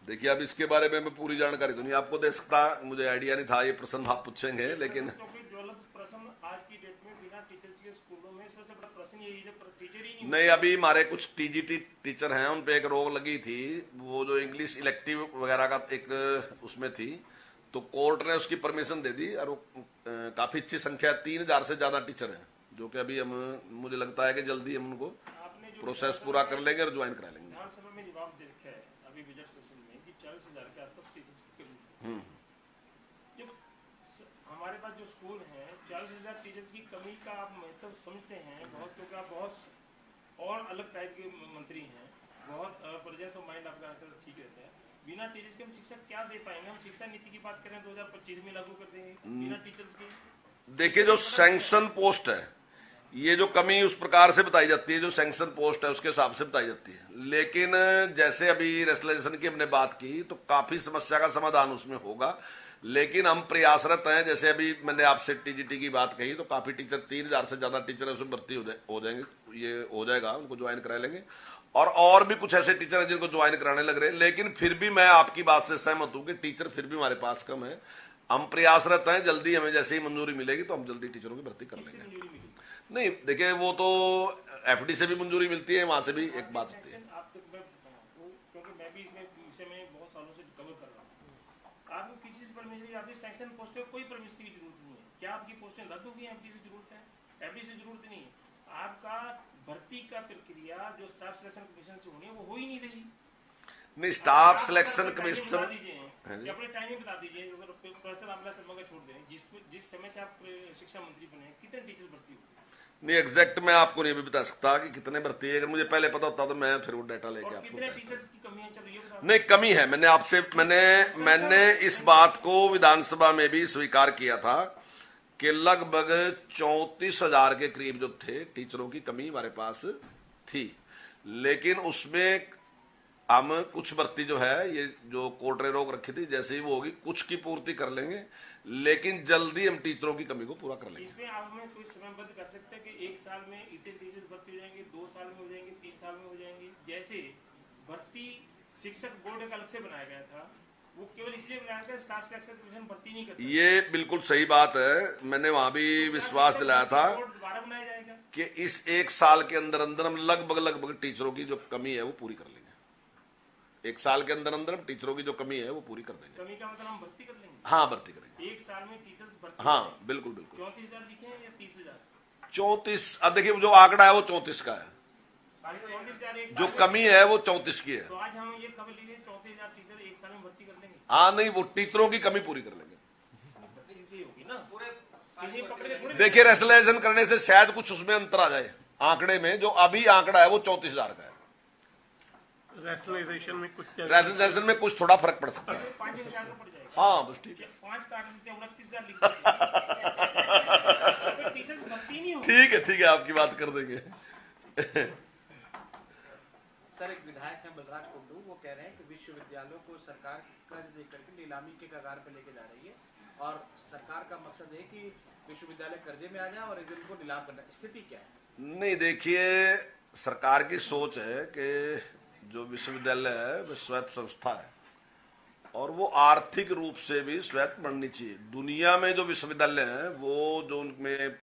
देखिए, अब इसके बारे में मैं पूरी जानकारी तो नहीं आपको दे सकता, मुझे आइडिया नहीं था ये प्रश्न आप पूछेंगे, लेकिन क्योंकि ज्वलंत प्रश्न आज की डेट में बिना टीचर्स के स्कूलों में सबसे बड़ा प्रश्न यही है, टीचर ही नहीं नहीं, होते। अभी हमारे कुछ टीजीटी टीचर हैं, उन पे एक रोक लगी थी, वो जो इंग्लिश इलेक्टिव वगैरह का एक उसमें थी, तो कोर्ट ने उसकी परमिशन दे दी, और काफी अच्छी संख्या 3,000 से ज्यादा टीचर हैं, जो कि अभी हम, मुझे लगता है कि जल्दी हम उनको आपने जो प्रोसेस पूरा कर लेंगे और ज्वाइन करा लेंगे। विधानसभा में जवाब दे रखा है अभी बजट सेशन में कि 40,000 के आसपास टीचर्स की कमी है। हम्म। जो हमारे पास जो स्कूल हैं, 40,000 टीचर्स की कमी का आप महत्व समझते हैं बहुत, क्योंकि आप बहुत और अलग टाइप के मंत्री हैं, बहुत प्रेजेंस ऑफ माइंड आपका आंसर ठीक रहता है। बिना टीचर्स के हम शिक्षा क्या दे पाएंगे? हम शिक्षा नीति की बात करें 2025 में लागू कर देंगे बिना टीचर्स के। देखिए, जो सैंक्शन पोस्ट है, ये जो कमी उस प्रकार से बताई जाती है, जो सैंक्शन पोस्ट है उसके हिसाब से बताई जाती है, लेकिन जैसे अभी रेसलेशन की हमने बात की, तो काफी समस्या का समाधान उसमें होगा, लेकिन हम प्रयासरत हैं। जैसे अभी मैंने आपसे टीजीटी की बात कही, तो काफी टीचर, 3,000 से ज्यादा टीचर उसमें भर्ती हो जाएंगे, ये हो जाएगा, उनको ज्वाइन करा लेंगे, और भी कुछ ऐसे टीचर हैं जिनको ज्वाइन कराने लग रहे हैं, लेकिन फिर भी मैं आपकी बात से सहमत हूं कि टीचर फिर भी हमारे पास कम है। हम प्रयासरत हैं, जल्दी हमें जैसे ही मंजूरी मिलेगी तो हम जल्दी टीचरों की भर्ती कर लेंगे। नहीं, देखिए, वो तो एफडी से भी मंजूरी मिलती है, वहां से भी एक बात होती है। क्योंकि मैं भी इसमें विषय में बहुत सालों से कवर कर रहा हूँ। आपको किसी से परमिशन, आपकी सैंक्शन पोस्ट में कोई परमिशन की जरूरत नहीं है। क्या आपकी पोस्टें रद्द हो गई? एफडी से जरूरत है? एफडी से जरूरत नहीं है। आपका भर्ती का प्रक्रिया जो स्टाफ सिलेक्शन कमीशन से होनी है वो हो ही नहीं रही। नहीं, स्टाफ सिलेक्शन बता कमीशन दीजिए कि अपने टाइमिंग बता दीजिए, प्रोफेसर रामविलास शर्मा का छोड़ दें, जिस समय से आप शिक्षा मंत्री बने कितने टीचर्स भर्ती हुए? नहीं, एग्जैक्ट मैं आपको नहीं भी बता सकता कि कितने भर्ती है, अगर मुझे पहले पता होता तो मैं फिर वो डाटा लेके आपको कितने टीचर्स की कमी है चल रही है? नहीं, कमी है। मैंने आपसे मैंने इस बात को विधानसभा में भी स्वीकार किया था कि लगभग 34,000 के करीब जो थे टीचरों की कमी हमारे पास थी, लेकिन उसमें हम कुछ भर्ती जो है, ये जो कोर्ट ने रोक रखी थी, जैसे ही वो होगी कुछ की पूर्ति कर लेंगे, लेकिन जल्दी हम टीचरों की कमी को पूरा कर लेंगे। इसमें आप हमें कोई समयबद्ध कर सकते हैं कि 1 साल में इतने टीचर्स भर्ती हो जाएंगे, 2 साल में हो जाएंगे, 3 साल में हो जाएंगे? जैसे भर्ती शिक्षक बोर्ड एक अलग से बनाया गया था, वो केवल इसलिए बनाया था स्टाफ सिलेक्शन कमीशन भर्ती नहीं कर सकता। ये बिल्कुल सही बात है, मैंने वहां भी विश्वास दिलाया था दोबारा बनाया जाएगा कि इस 1 साल के अंदर अंदर हम लगभग टीचरों की जो कमी है वो पूरी कर लेंगे। 1 साल के अंदर अंदर हम टीचरों की जो कमी है वो पूरी कर देंगे। कमी का मतलब हम भर्ती कर लेंगे? हाँ, भर्ती करेंगे। 1 साल में टीचर्स भर्ती? हाँ, बिल्कुल बिल्कुल। 34,000 लिखे हैं या 30,000? 34। अब देखिए, जो आंकड़ा है वो 34 का है, 34,000 जो कमी है वो 34 की है। तो आज हम ये खबर लीजिए 34,000 टीचर 1 साल में भर्ती कर लेंगे? हाँ, नहीं, वो टीचरों की कमी पूरी कर लेंगे। होगी ना पूरे। देखिए, रेसलेशन करने से शायद कुछ उसमें अंतर आ जाए आंकड़े में, जो अभी आंकड़ा है वो 34,000 का है। रेशनलाइजेशन में कुछ थोड़ा फर्क पड़ सकता है। 5,000 का पड़ जाएगा। हाँ, बस ठीक है। 5 काट दीजिए, 29,000 लिख टीचर भर्ती नहीं होगी। ठीक है, आपकी बात कर देंगे। सर, एक विधायक हैं बलराज कुंडू, वो कह रहे हैं कि विश्वविद्यालयों को सरकार कर्ज देकर के नीलामी के कगार पर लेके जा रही है, और सरकार का मकसद है कि विश्वविद्यालय कर्जे में आ जाए और एक दिन को नीलाम करना। स्थिति क्या है? नहीं, देखिए, सरकार की सोच है कि जो विश्वविद्यालय है वो स्वायत्त संस्था है, और वो आर्थिक रूप से भी स्वायत्त बननी चाहिए। दुनिया में जो विश्वविद्यालय हैं वो जो उनमें